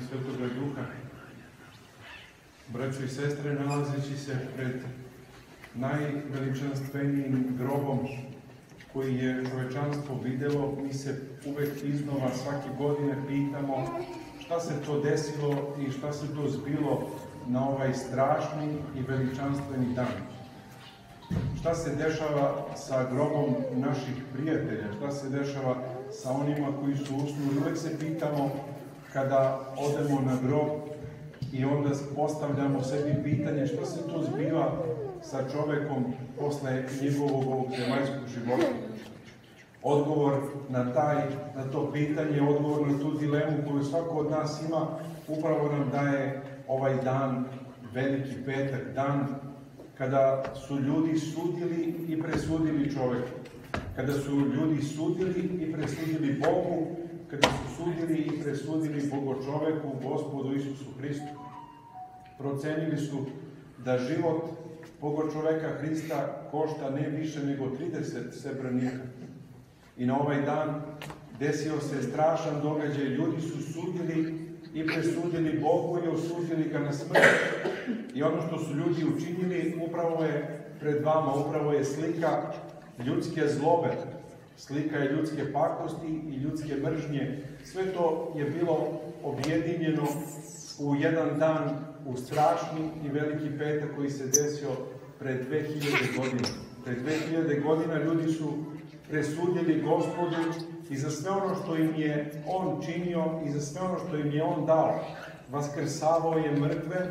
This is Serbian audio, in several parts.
Svetoga Duha. Braćo i sestre, nalazeći se pred najveličanstvenijim grobom koji je čovečanstvo videlo, mi se uvek iznova svake godine pitamo šta se to desilo i šta se to zbilo na ovaj strašni i veličanstveni dan. Šta se dešava sa grobom naših prijatelja, šta se dešava sa onima koji su usnuli. Uvek se pitamo kada odemo na grob i onda postavljamo sebi pitanje šta se to zbiva sa čovekom posle njegovog ovog zemaljskog života. Odgovor na to pitanje, odgovor na tu dilemu koju svako od nas ima, upravo nam daje ovaj dan, Veliki petak, dan kada su ljudi sudili i presudili čoveku, kada su ljudi sudili i presudili Bogu, kada su sudili i presudili Bogočoveku, Gospodu Isusu Hristu. Procenili su da život Bogočoveka Hrista košta ne više nego 30 srebrnika. I na ovaj dan desio se strašan događaj. Ljudi su sudili i presudili Bogu i osudili ga na smrt. I ono što su ljudi učinili upravo je pred vama, upravo je slika ljudske zlobe, slika je ljudske pakosti i ljudske mržnje. Sve to je bilo objedinjeno u jedan dan, u strašni i veliki petak koji se desio pred 2000 godina. Pred 2000 godina ljudi su presudili Gospodu i za sve ono što im je On činio i za sve ono što im je On dao. Vaskrsavao je mrtve,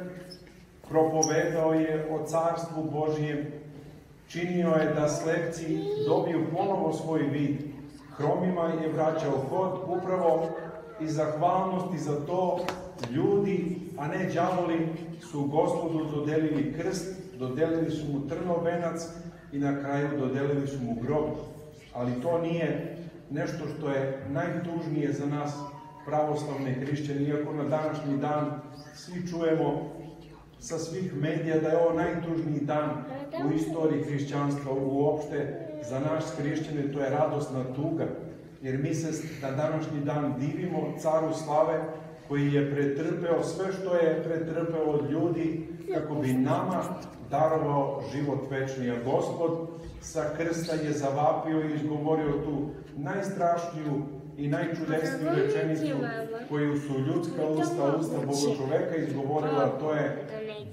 propovedao je o Carstvu Božijem, činio je da slepci dobiju ponovo svoj vid, hromima je vraćao hod, upravo i zahvalnosti za to ljudi, a ne đavoli, su Gospodu dodelili krst, dodelili su mu trnov venac i na kraju dodelili su mu grob. Ali to nije nešto što je najtužnije za nas pravoslavne hrišćane, iako na današnji dan svi čujemo sa svih medija da je ovo najtužniji dan u istoriji hrišćanstva. Uopšte za nas hrišćane to je radosna tuga, jer mi se na današnji dan divimo Caru slave koji je pretrpeo sve što je pretrpeo od ljudi kako bi nama darovao život večni. A Gospod sa krsta je zavapio i izgovorio tu najstrašniju i najčudesniju rečenicu koju su ljudska usta Bogočoveka izgovorila, to je: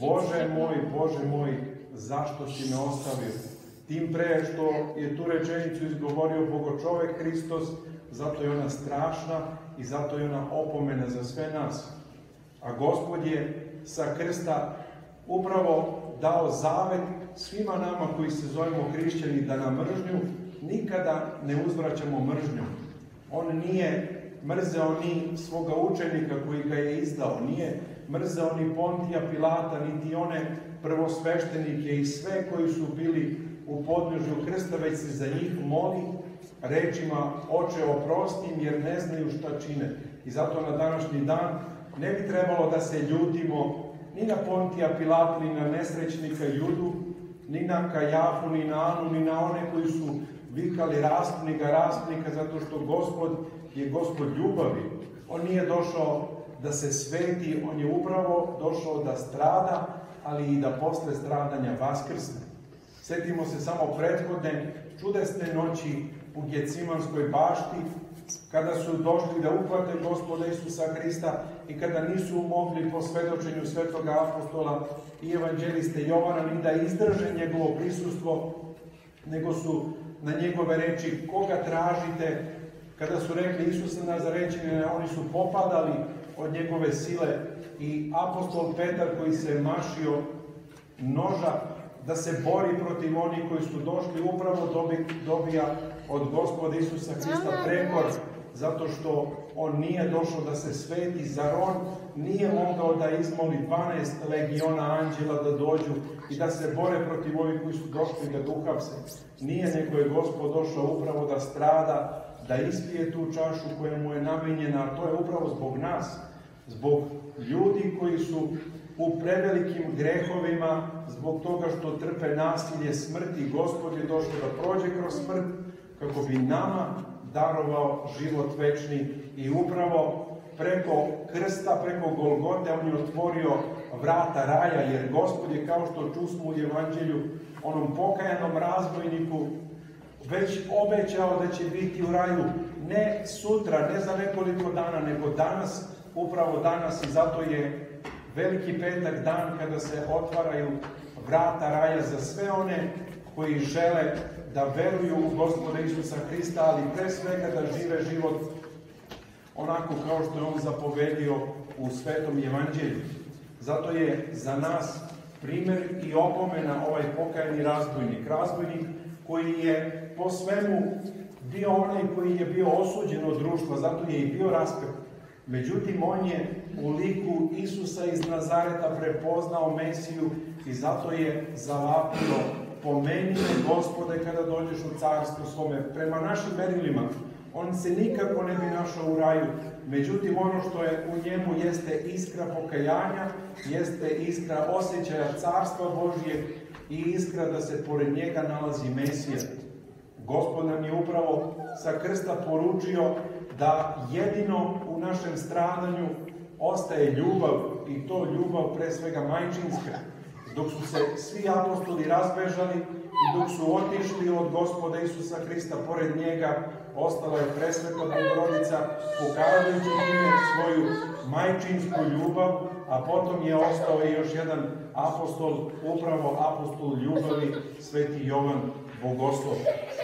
Bože moj, zašto si me ostavio? Tim pre što je tu rečenicu izgovorio Bogočovek Hristos, zato je ona strašna i zato je ona opomena za sve nas. A Gospod je sa krsta upravo dao zavet svima nama koji se zovemo hrišćani da na mržnju nikada ne uzvraćamo mržnjom. On nije mrzeo ni svoga učenika koji ga je izdao, nije mrzeo ni Pontija Pilata, niti one prvosveštenike i sve koji su bili u podnožju krsta, već se za njih moli rečima: Oče, oprosti im jer ne znaju šta čine. I zato na današnji dan ne bi trebalo da se ljutimo ni na Pontija Pilata, ni na nesrećnika Judu, ni na Kajafu, ni na Anu, ni na one koji su vikali raspni ga, zato što Gospod je Gospod ljubavi. On nije došao da se sveti, on je upravo došao da strada, ali i da posle stradanja vaskrsne. Setimo se samo prethodne čudesne noći u Gecimanskoj bašti, kada su došli da uhvate Gospoda Isusa Hrista i kada nisu mogli po svedočenju svetoga apostola i evanđeliste Jovana ni da izdrže njegovo prisustvo, nego su na njegove reči: koga tražite? Kada su rekli Isusa Nazarećanina, oni su popadali od njegove sile i apostol Petar, koji se mašio noža da se bori protiv onih koji su došli, upravo dobija od Gospoda Isusa Hrista prekor, zato što on nije došao da se sveti. Zar on nije mogao da izmoli 12 legiona anđela da dođu i da se bore protiv ovih koji su došli da ga uhapse? Nije, nego je Gospod došao upravo da strada, da ispije tu čašu koja mu je namenjena, a to je upravo zbog nas, zbog ljudi koji su u prevelikim grehovima, zbog toga što trpe nasilje smrti. Gospod je došao da prođe kroz smrt kako bi nama darovao život večni i upravo preko krsta, preko Golgote, on je otvorio vrata raja, jer Gospod je, kao što čusmo u Evanđelju, onom pokajanom razbojniku već obećao da će biti u raju ne sutra, ne za nekoliko dana, nego danas, upravo danas, i zato je Veliki petak dan kada se otvaraju vrata raja za sve one koji žele da veruju u Gospoda Isusa Hrista, ali pre svega da žive život onako kao što je on zapovedio u Svetom Evanđelju. Zato je za nas primer i opomena ovaj pokajani razbojnik. Razbojnik koji je po svemu bio onaj koji je bio osuđen od društva, zato je i bio raspet. Međutim, on je u liku Isusa iz Nazareta prepoznao Mesiju i zato je zavapio: pomeni me, Gospode, kada dođeš u carstvo svome. Prema našim merilima, on se nikako ne bi našao u raju. Međutim, ono što je u njemu jeste iskra pokajanja, jeste iskra osjećaja carstva Božijeg i iskra da se pored njega nalazi Mesija. Gospod nam je upravo sa krsta poručio da jedino u našem stradanju ostaje ljubav, i to ljubav pre svega majčinska. Dok su se svi apostoli razbežali i dok su otišli od Gospoda Isusa Hrista, pored njega ostala je presveta Bogorodica, pokazujući time svoju majčinsku ljubav, a potom je ostao i još jedan apostol, upravo apostol ljubavi, Sveti Jovan Bogoslov.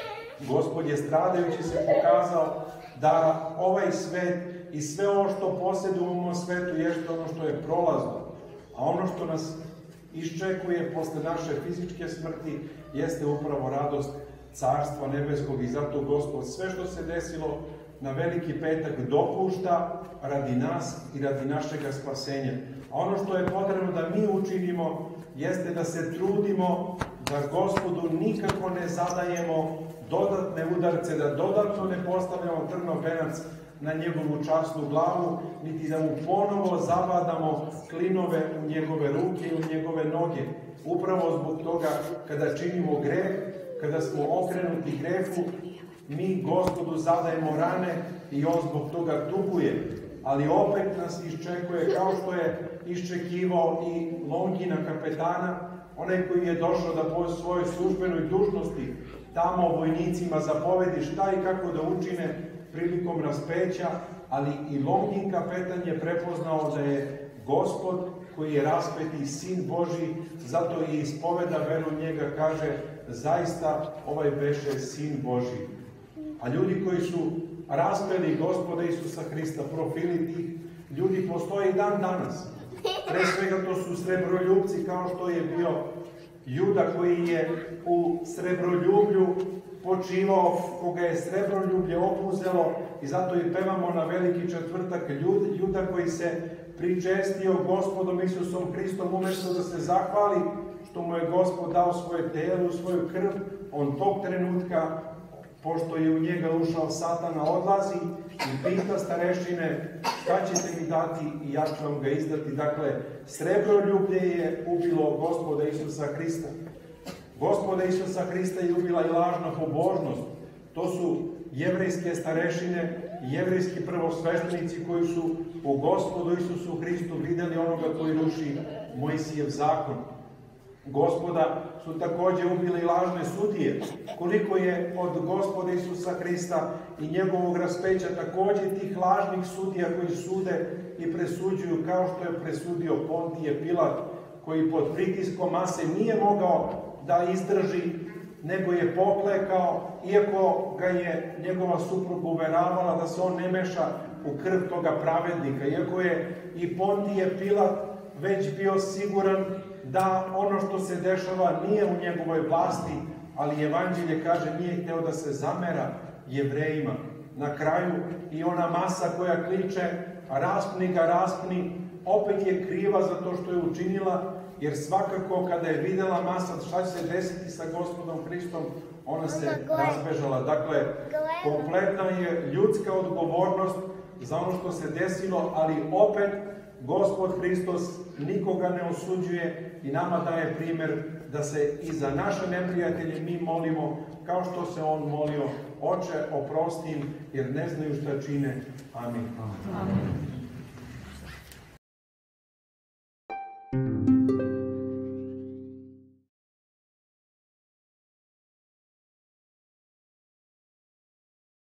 Gospod je stradajući se pokazao da ovaj svet i sve ovo što posjedujemo u svetu jeste ono što je prolazno, a ono što nas iščekuje posle naše fizičke smrti jeste upravo radost Carstva nebeskog. I zato Gospod sve što se desilo na Veliki petak dopušta radi nas i radi našega spasenja. A ono što je potrebno da mi učinimo jeste da se trudimo da Gospodu nikako ne zadajemo dodatne udarce, da dodatno ne postavljamo trnov venac na njegovu časnu glavu, niti da mu ponovo zabadamo klinove u njegove ruke i u njegove noge. Upravo zbog toga, kada činimo greh, kada smo okrenuti grehu, mi Gospodu zadajemo rane i on zbog toga tuguje. Ali opet nas iščekuje, kao što je iščekivao i Longina kapetana, onaj koji je došao da po svojoj službenoj dužnosti tamo vojnicima zapovedi šta i kako da učine prilikom raspeća, ali i Longin kapetan je prepoznao da je Gospod koji je raspeti Sin Božji, zato i ispoveda veru njega, kaže: zaista ovaj beše Sin Božji. A ljudi koji su raspeli Gospoda Isusa Hrista, profili tih ljudi postoje i dan danas. Pre svega to su srebroljubci, kao što je bio Juda koji je u srebroljublju počivao, koga je srebroljublje opuzelo, i zato i pevamo na Veliki četvrtak Juda koji se pričestio Gospodom Isusom Hristom, umjesto da se zahvali što mu je Gospod dao svoje telo, svoju krv, on tog trenutka, pošto je u njega ušao Satana, odlazi i pita starešine: šta ćete mi dati i ja ću vam ga izdati. Dakle, srebroljublje je ubilo Gospoda Isusa Hrista. Gospoda Isusa Hrista je ubila i lažna pobožnost. To su jevrejske starešine, jevrejski prvosveštenici koji su u Gospodu Isusu Hristu videli onoga koji ruši Mojsijev zakon. Gospoda su takođe ubili lažne sudije. Koliko je od Gospoda Isusa Hrista i njegovog raspeća takođe tih lažnih sudija koji sude i presuđuju, kao što je presudio Pontije Pilat, koji pod pritiskom mase nije mogao da izdrži, nego je poklekao, iako ga je njegova supruga uveravala da se on ne meša u krv toga pravednika, iako je i Pontije Pilat već bio siguran da ono što se dešava nije u njegovoj vlasti, ali Evanđelje kaže nije hteo da se zamera Jevrejima. Na kraju i ona masa koja kliče: raspni ga, raspni, opet je kriva za to što je učinila, jer svakako kada je videla masa šta će se desiti sa Gospodom Hristom, ona se razbežala. Dakle, kompletna je ljudska odgovornost za ono što se desilo, ali opet Gospod Hristos nikoga ne osuđuje i nama daje primer da se i za naše neprijatelje mi molimo kao što se on molio: Oče, oprosti im, jer ne znaju šta čine. Amin.